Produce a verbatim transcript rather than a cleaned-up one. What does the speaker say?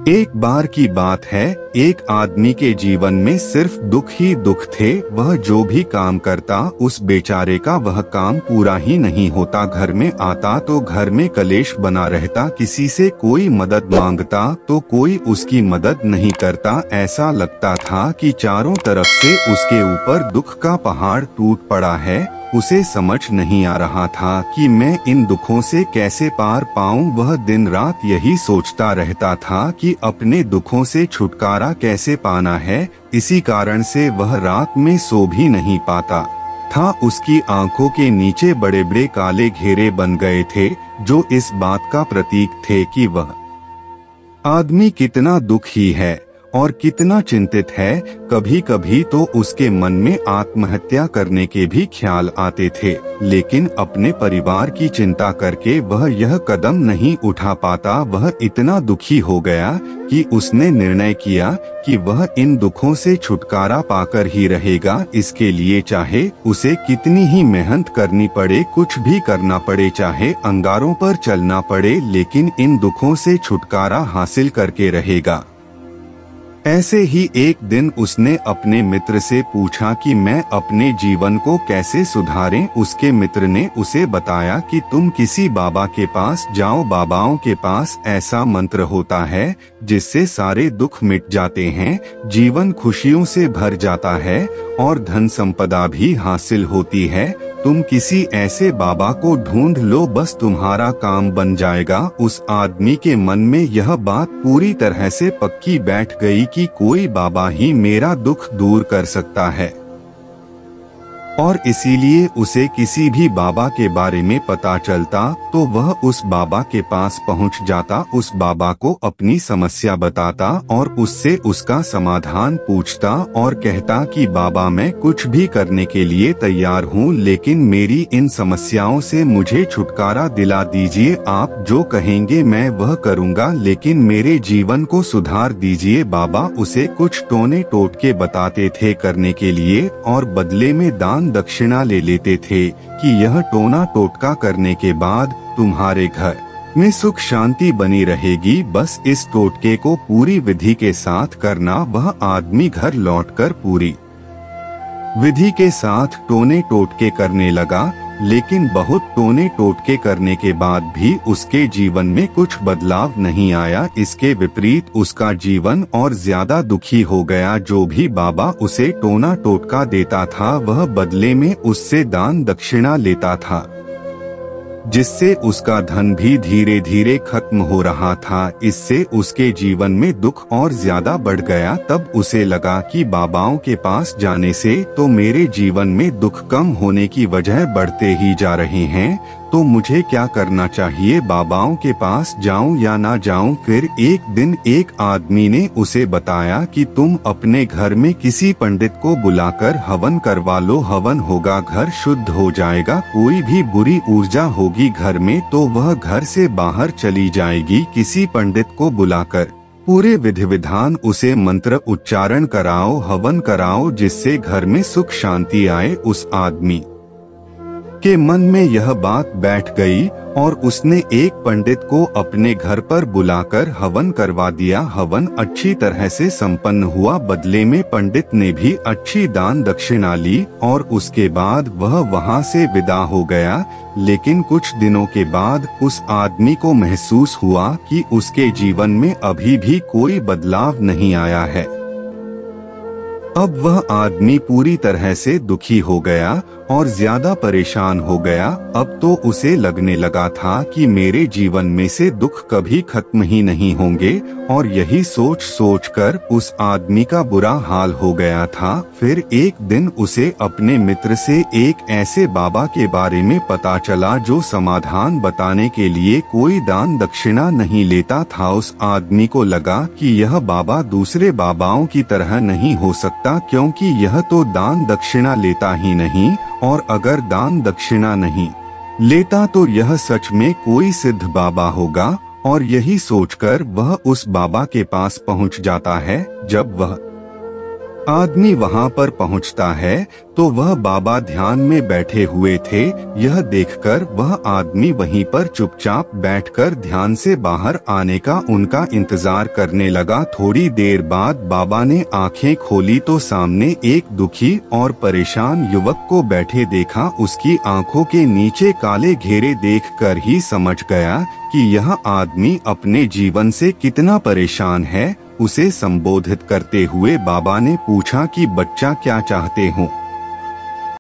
एक बार की बात है, एक आदमी के जीवन में सिर्फ दुख ही दुख थे। वह जो भी काम करता उस बेचारे का वह काम पूरा ही नहीं होता। घर में आता तो घर में कलेश बना रहता, किसी से कोई मदद मांगता तो कोई उसकी मदद नहीं करता। ऐसा लगता था कि चारों तरफ से उसके ऊपर दुख का पहाड़ टूट पड़ा है। उसे समझ नहीं आ रहा था कि मैं इन दुखों से कैसे पार पाऊं। वह दिन रात यही सोचता रहता था कि अपने दुखों से छुटकारा कैसे पाना है। इसी कारण से वह रात में सो भी नहीं पाता था। उसकी आंखों के नीचे बड़े बड़े काले घेरे बन गए थे, जो इस बात का प्रतीक थे कि वह आदमी कितना दुखी है और कितना चिंतित है। कभी कभी तो उसके मन में आत्महत्या करने के भी ख्याल आते थे, लेकिन अपने परिवार की चिंता करके वह यह कदम नहीं उठा पाता। वह इतना दुखी हो गया कि उसने निर्णय किया कि वह इन दुखों से छुटकारा पाकर ही रहेगा। इसके लिए चाहे उसे कितनी ही मेहनत करनी पड़े, कुछ भी करना पड़े, चाहे अंगारों पर चलना पड़े, लेकिन इन दुखों से छुटकारा हासिल करके रहेगा। ऐसे ही एक दिन उसने अपने मित्र से पूछा कि मैं अपने जीवन को कैसे सुधारें। उसके मित्र ने उसे बताया कि तुम किसी बाबा के पास जाओ। बाबाओं के पास ऐसा मंत्र होता है जिससे सारे दुख मिट जाते हैं, जीवन खुशियों से भर जाता है और धन संपदा भी हासिल होती है। तुम किसी ऐसे बाबा को ढूंढ लो, बस तुम्हारा काम बन जाएगा। उस आदमी के मन में यह बात पूरी तरह से पक्की बैठ गई कि कोई बाबा ही मेरा दुख दूर कर सकता है, और इसीलिए उसे किसी भी बाबा के बारे में पता चलता तो वह उस बाबा के पास पहुंच जाता, उस बाबा को अपनी समस्या बताता और उससे उसका समाधान पूछता और कहता कि बाबा मैं कुछ भी करने के लिए तैयार हूं, लेकिन मेरी इन समस्याओं से मुझे छुटकारा दिला दीजिए। आप जो कहेंगे मैं वह करूंगा, लेकिन मेरे जीवन को सुधार दीजिए। बाबा उसे कुछ टोने टोटके बताते थे करने के लिए और बदले में दान दक्षिणा ले लेते थे कि यह टोना टोटका करने के बाद तुम्हारे घर में सुख शांति बनी रहेगी। बस इस टोटके को पूरी विधि के साथ करना। वह आदमी घर लौटकर पूरी विधि के साथ टोने टोटके करने लगा, लेकिन बहुत टोने टोटके करने के बाद भी उसके जीवन में कुछ बदलाव नहीं आया। इसके विपरीत उसका जीवन और ज्यादा दुखी हो गया। जो भी बाबा उसे टोना टोटका देता था वह बदले में उससे दान दक्षिणा लेता था, जिससे उसका धन भी धीरे धीरे खत्म हो रहा था। इससे उसके जीवन में दुख और ज्यादा बढ़ गया। तब उसे लगा कि बाबाओं के पास जाने से तो मेरे जीवन में दुख कम होने की वजह बढ़ते ही जा रहे हैं, तो मुझे क्या करना चाहिए? बाबाओं के पास जाऊं या ना जाऊं? फिर एक दिन एक आदमी ने उसे बताया कि तुम अपने घर में किसी पंडित को बुलाकर हवन करवा लो। हवन होगा, घर शुद्ध हो जाएगा। कोई भी बुरी ऊर्जा होगी घर में तो वह घर से बाहर चली जाएगी। किसी पंडित को बुलाकर पूरे विधि विधान उसे मंत्र उच्चारण कराओ, हवन कराओ, जिससे घर में सुख शांति आए। उस आदमी के मन में यह बात बैठ गई और उसने एक पंडित को अपने घर पर बुलाकर हवन करवा दिया। हवन अच्छी तरह से संपन्न हुआ। बदले में पंडित ने भी अच्छी दान दक्षिणा ली और उसके बाद वह वहां से विदा हो गया। लेकिन कुछ दिनों के बाद उस आदमी को महसूस हुआ कि उसके जीवन में अभी भी कोई बदलाव नहीं आया है। अब वह आदमी पूरी तरह से दुखी हो गया और ज्यादा परेशान हो गया। अब तो उसे लगने लगा था कि मेरे जीवन में से दुख कभी खत्म ही नहीं होंगे, और यही सोच सोच कर उस आदमी का बुरा हाल हो गया था। फिर एक दिन उसे अपने मित्र से एक ऐसे बाबा के बारे में पता चला जो समाधान बताने के लिए कोई दान दक्षिणा नहीं लेता था। उस आदमी को लगा कि यह बाबा दूसरे बाबाओं की तरह नहीं हो सकता, क्योंकि यह तो दान दक्षिणा लेता ही नहीं, और अगर दान दक्षिणा नहीं लेता तो यह सच में कोई सिद्ध बाबा होगा। और यही सोचकर वह उस बाबा के पास पहुंच जाता है। जब वह आदमी वहां पर पहुंचता है तो वह बाबा ध्यान में बैठे हुए थे। यह देखकर वह आदमी वहीं पर चुपचाप बैठकर ध्यान से बाहर आने का उनका इंतजार करने लगा। थोड़ी देर बाद बाबा ने आंखें खोली तो सामने एक दुखी और परेशान युवक को बैठे देखा। उसकी आंखों के नीचे काले घेरे देखकर ही समझ गया कि यह आदमी अपने जीवन से कितना परेशान है। उसे संबोधित करते हुए बाबा ने पूछा कि बच्चा क्या चाहते हो।